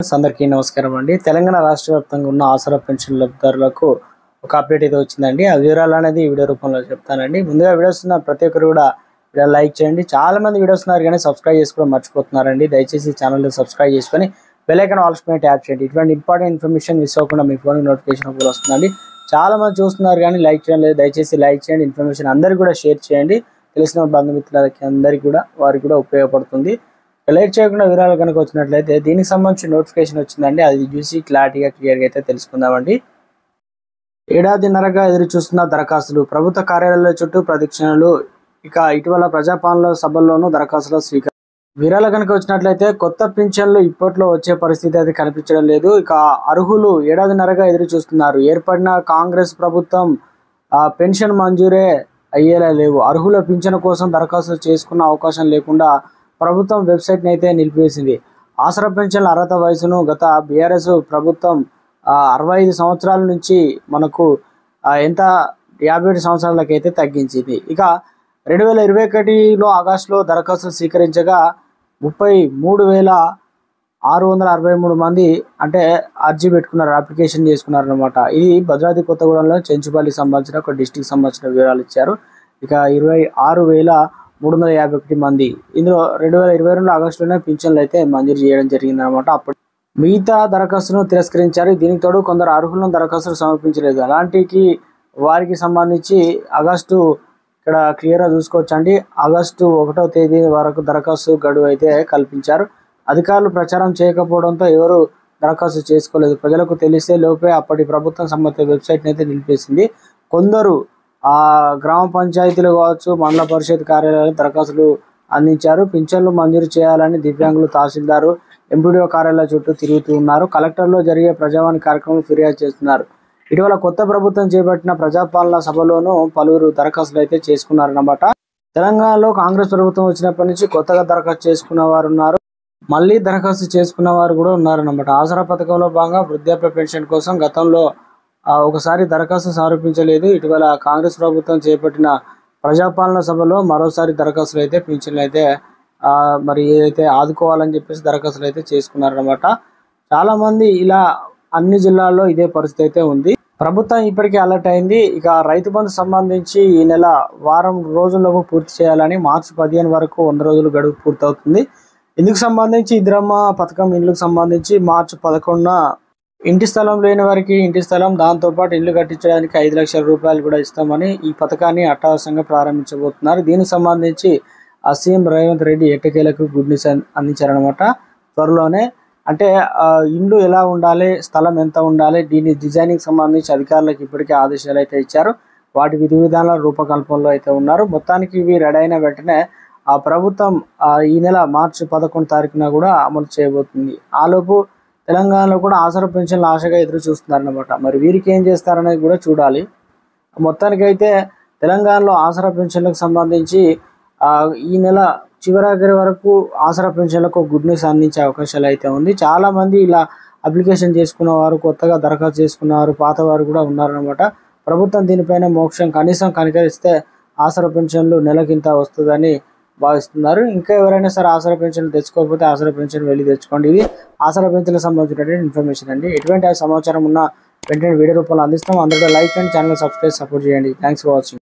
అందరికీ నమస్కారం అండి. తెలంగాణ రాష్ట్ర వ్యాప్తంగా ఉన్న ఆసరా పెన్షన్ లబ్ధిదారులకు ఒక అప్డేట్ అయితే వచ్చిందండి. ఆ వివరాలు అనేది ఈ వీడియో రూపంలో చెప్తానండి. ముందుగా వీడియోస్ ఉన్న ప్రతి ఒక్కరు కూడా వీడియో లైక్ చేయండి. చాలా మంది వీడియోస్ ఉన్నారు కానీ సబ్స్క్రైబ్ చేసుకోవడం మర్చిపోతున్నారండి. దయచేసి ఛానల్ని సబ్స్క్రైబ్ చేసుకొని బెల్ ఐకాన్ ఆల్ పైన ట్యాప్ చేయండి. ఇటువంటి ఇంపార్టెంట్ ఇన్ఫర్మేషన్ మిస్ అవ్వకుండా మీ ఫోన్కి నోటిఫికేషన్ కూడా వస్తుందండి. చాలా మంది చూస్తున్నారు కానీ లైక్ చేయడం లేదు. దయచేసి లైక్ చేయండి. ఇన్ఫర్మేషన్ అందరికీ కూడా షేర్ చేయండి. తెలిసిన బంధుమిత్రులకి అందరికీ కూడా వారికి కూడా ఉపయోగపడుతుంది. లేట్ చేయకుండా వివరాలు కనుక వచ్చినట్లయితే దీనికి సంబంధించి నోటిఫికేషన్ వచ్చిందండి. అది చూసి క్లియర్గా అయితే తెలుసుకుందామండి. ఏడాదిన్నరగా ఎదురు చూస్తున్న దరఖాస్తులు, ప్రభుత్వ కార్యాలయాల చుట్టూ ప్రదక్షిణలు, ఇక ఇటీవల ప్రజాపాలన సభల్లోనూ దరఖాస్తుల స్వీకారం. వివరాలు కనుక వచ్చినట్లయితే కొత్త పింఛన్లు ఇప్పట్లో వచ్చే పరిస్థితి అయితే కనిపించడం లేదు. ఇక అర్హులు ఏడాదిన్నరగా ఎదురు చూస్తున్నారు. ఏర్పడిన కాంగ్రెస్ ప్రభుత్వం పెన్షన్ మంజూరే అయ్యేలా లేవు. అర్హుల పింఛన్ కోసం దరఖాస్తు చేసుకున్న అవకాశం లేకుండా ప్రభుత్వం వెబ్సైట్ని అయితే నిలిపివేసింది. ఆసరా పెన్షన్ల అర్హత వయసును గత బీఆర్ఎస్ ప్రభుత్వం 65 సంవత్సరాల నుంచి మనకు ఎంత 57 సంవత్సరాలకి అయితే తగ్గించింది. ఇక 2021లో ఆగస్టులో దరఖాస్తులు స్వీకరించగా 33,663 మంది అంటే అర్జీ పెట్టుకున్నారు, అప్లికేషన్ చేసుకున్నారు అనమాట. ఇది భద్రాద్రి కొత్తగూడెంలో చెంచుపల్లికి సంబంధించిన ఒక డిస్టిక్ సంబంధించిన వివరాలు ఇచ్చారు. ఇక 26,351 మంది ఇందులో 2022 ఆగస్టులోనే పింఛన్లు అయితే మంజూరు చేయడం జరిగింది అనమాట. అప్పుడు మిగతా దరఖాస్తును తిరస్కరించారు. దీనికి తోడు కొందరు అర్హులను దరఖాస్తులు సమర్పించలేదు. అలాంటికి వారికి సంబంధించి ఆగస్టు ఇక్కడ క్లియర్గా చూసుకోవచ్చండి. ఆగస్టు 1వ తేదీ వరకు దరఖాస్తు గడువు అయితే కల్పించారు. అధికారులు ప్రచారం చేయకపోవడంతో ఎవరు దరఖాస్తు చేసుకోలేదు. ప్రజలకు తెలిసే లోపే అప్పటి ప్రభుత్వం సంబంధిత వెబ్సైట్ని అయితే నిలిపేసింది. కొందరు గ్రామ పంచాయతీలు కావచ్చు, మండల పరిషత్ కార్యాలయాలు దరఖాస్తులు అందించారు. పింఛన్లు మంజూరు చేయాలని దివ్యాంగులు తహసీల్దారు, ఎంపీడీఓ కార్యాలయాల చుట్టూ తిరుగుతూ ఉన్నారు. కలెక్టర్లో జరిగే ప్రజావాణి కార్యక్రమం ఫిర్యాదు చేస్తున్నారు. ఇటీవల కొత్త ప్రభుత్వం చేపట్టిన ప్రజాపాలన సభలోనూ పలువురు దరఖాస్తులు అయితే చేసుకున్నారన్నమాట. తెలంగాణలో కాంగ్రెస్ ప్రభుత్వం వచ్చినప్పటి నుంచి కొత్తగా దరఖాస్తు చేసుకున్న వారు ఉన్నారు, మళ్ళీ దరఖాస్తు చేసుకున్న వారు కూడా ఉన్నారన్నమాట. ఆసరా పథకంలో భాగంగా వృద్ధాప్య పెన్షన్ కోసం గతంలో ఒకసారి దరఖాస్తు సమర్పించలేదు. ఇటీవల కాంగ్రెస్ ప్రభుత్వం చేపట్టిన ప్రజాపాలన సభలో మరోసారి దరఖాస్తులు అయితే పింఛన్లు అయితే మరి ఏదైతే ఆదుకోవాలని చెప్పేసి దరఖాస్తులు అయితే చేసుకున్నారనమాట. చాలా మంది ఇలా అన్ని జిల్లాల్లో ఇదే పరిస్థితి అయితే ఉంది. ప్రభుత్వం ఇప్పటికే అలర్ట్ అయింది. ఇక రైతు బంధు సంబంధించి ఈ నెల వారం రోజుల్లోపు పూర్తి చేయాలని, మార్చి 15 వరకు 100 రోజులు గడువు పూర్తవుతుంది. ఇందుకు సంబంధించి ఇందిరమ్మ పథకం ఇండ్లకు సంబంధించి మార్చి 11న ఇంటి స్థలం లేని వారికి ఇంటి స్థలం, దాంతోపాటు ఇల్లు కట్టించడానికి 5 లక్షల రూపాయలు కూడా ఇస్తామని ఈ పథకాన్ని అట్టహాసంగా ప్రారంభించబోతున్నారు. దీనికి సంబంధించి సీఎం రేవంత్ రెడ్డి ఎట్టకేలకు గుడ్ న్యూస్ అందించారనమాట. త్వరలోనే అంటే ఇల్లు ఎలా ఉండాలి, స్థలం ఎంత ఉండాలి, దీని డిజైనింగ్ సంబంధించి అధికారులకు ఇప్పటికే ఆదేశాలు అయితే ఇచ్చారు. వాటి విధి విధానాల రూపకల్పనలో అయితే ఉన్నారు. మొత్తానికి ఇవి రెడీ అయిన వెంటనే ప్రభుత్వం ఈ నెల మార్చి 11 తారీఖున కూడా అమలు చేయబోతుంది. ఆలోపు తెలంగాణలో కూడా ఆసరా పెన్షన్లు ఆశగా ఎదురు చూస్తున్నారనమాట. మరి వీరికి ఏం చేస్తారనేది కూడా చూడాలి. మొత్తానికైతే తెలంగాణలో ఆసరా పెన్షన్లకు సంబంధించి ఈ నెల చివరాఖరి వరకు ఆసరా పెన్షన్లకు గుడ్ న్యూస్ అందించే అవకాశాలు అయితే ఉంది. చాలామంది ఇలా అప్లికేషన్ చేసుకున్న వారు, కొత్తగా దరఖాస్తు చేసుకున్న వారు, పాత వారు కూడా ఉన్నారనమాట. ప్రభుత్వం దీనిపైన మోక్షం కనీసం కనికరిస్తే ఆసరా పెన్షన్లు నెలకింత వస్తుందని భావిస్తున్నారు. ఇంకా ఎవరైనా సరే ఆసరా పెన్షన్లు తెచ్చుకోకపోతే ఆసరా పెన్షన్ వెళ్ళి తెచ్చుకోండి. ఇది ఆసరా పెన్షన్లకు సంబంధించినటువంటి ఇన్ఫర్మేషన్ అండి. ఎటువంటి సమాచారం ఉన్నా వెంటనే వీడియో రూపంలో అందిస్తాం. అందరూ like and channel subscribe support చేయండి. Thanks for watching.